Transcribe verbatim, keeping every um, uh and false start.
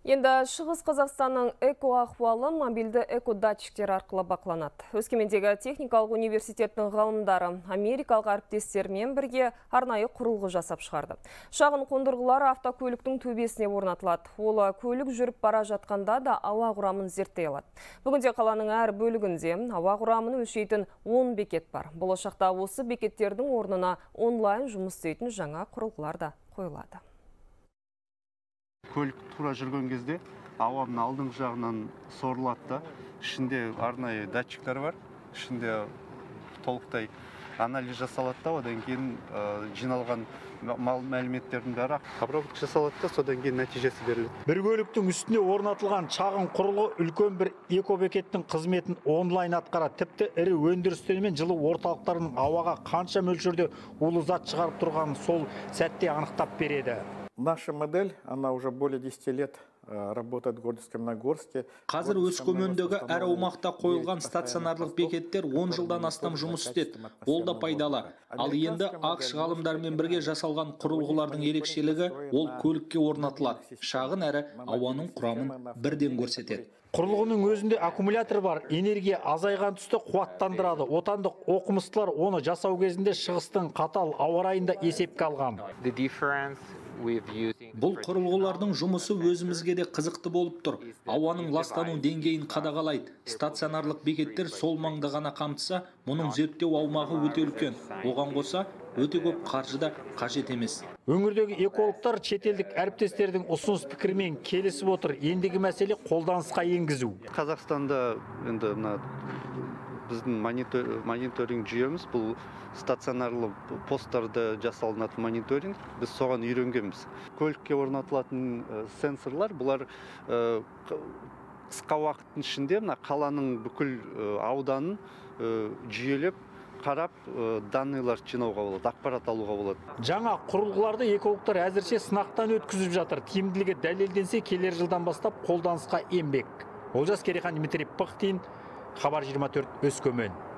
Енді Шығыс Қазақстанның эко-ахуалы мобильді эко-датчиктер арқылы бақыланады. Өскемендегі техникалық университеттің ғалымдары америкалық әріптестермен бірге арнайы құрылғы жасап шығарды. Шағын қондырғылар автокөліктің төбесіне орнатылады. Ол көлік жүріп бара жатқанда да ауа құрамын зерттей алады. Бүгінде қаланың әр бөлігінде ауа құрамын өлшейтін он бекет бар. Болашақта осы бекеттердің орнына онлайн жұмыс істейтін жаңа құрылғылар да қойылады. Көлік тура жүрген кезде ауаның алдыңғы жағынан сорылады да, ішінде арнайы датчиктер бар, ішінде толықтай анализ жасалады да, одан кейін жиналған мәліметтердің бәрі обработка жасалады да, содан кейін нәтижесі беріледі. Bir көліктің үстіне орнатылған шағын құрылғы үлкен бір экобекеттің қызметін онлайн атқарады. Тіпті ірі өндірістер мен жылу орталықтарының ауаға қанша мөлшерде улы зат шығарып тұрғанын сол сәтте анықтап береді. Наша модель, она уже более десяти лет работает в городе Каменногорске. Қазір Өскемендегі әр аумақта қойылған стационарлық бекеттер он жылдан астам жұмыс істеді. Ол да пайдалы. Ал енді ақш ғалымдармен бірге жасалған құрылғылардың ерекшелігі ол көлікке орнатылады. Шағын әрі ауаның құрамын бірден көрсетеді. Құрылғының өзінде аккумулятор бар, энергия азайған түсті қуаттандырады. Отандық оқымыстылар оны жасау кезінде шығыстың қатал ауа райында есепке алған. Бұл құрылғылардың жұмысы өзімізге де қызықты болып тұр. Ауаның ластану деңгейін қадағалайды. Стационарлық бекеттер сол маңда ғана қамтыса, мұның зерттеу аумағы өте үлкен. Оған қоса өте көп қаржы да қажет емес. Өңірдегі экологтар шетелдік әріптестердің ұсыныс пікірмен келісіп отыр. Ендігі мәселе қолданысқа енгізу. Қазақстанда енді біздің мониторинг жүйеміз, бұл стационарлы посттарды жасалынатын мониторинг, біз соған үйренгенбіз. Көлікке орнатылатын сенсорлар, бұлар қысқа уақыттың ішінде қаланың бүкіл ауданын жүйелеп, қарап, данныйлар жинауға болады, ақпарат алуға болады. Жаңа құрылғыларды экологтар әзірше сынақтан өткізіп жатыр. Тиімділігі дәлелденсе, келер жылдан бастап қолданысқа енбек. Олжас Керейхан, Дмитрий Пыхтин, Хабар жиырма төрт, Өскемен.